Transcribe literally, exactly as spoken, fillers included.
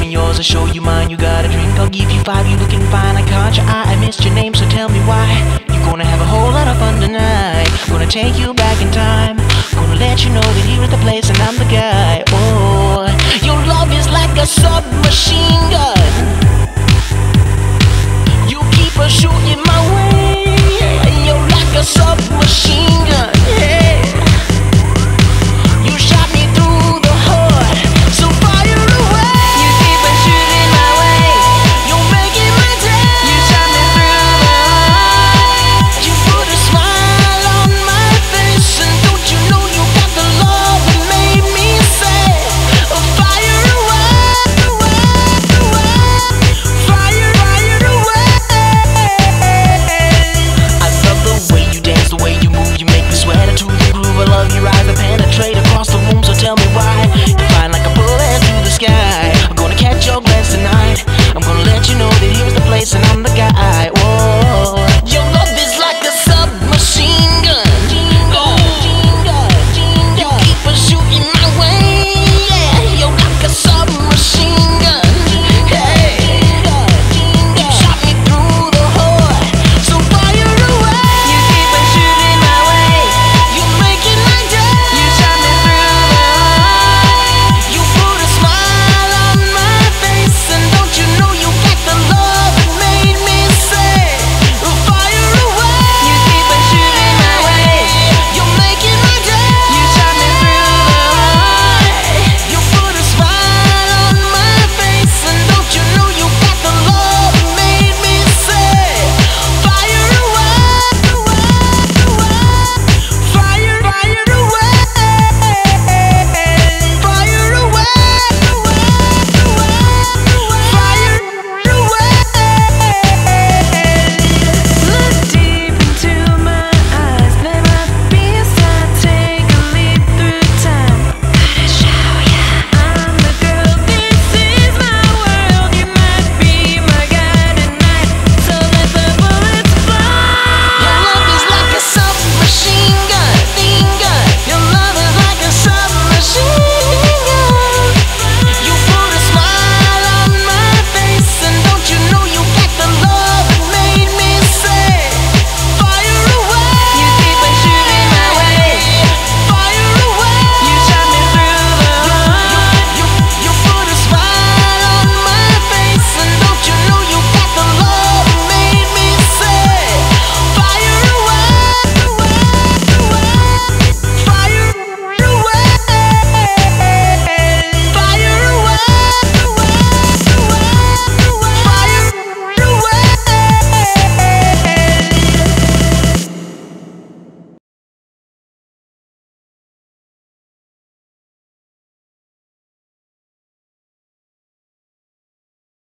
me yours, I'll show you mine. You got a drink, I'll give you five. You looking fine, I caught your eye. I missed your name, so tell me why. You gonna have a whole lot of fun tonight. Gonna take you back in time. Gonna let you know that here is the place and I'm the guy. Oh, your love is like a submachine gun. You keep a shooting my way. You're like a submachine gun. Yeah.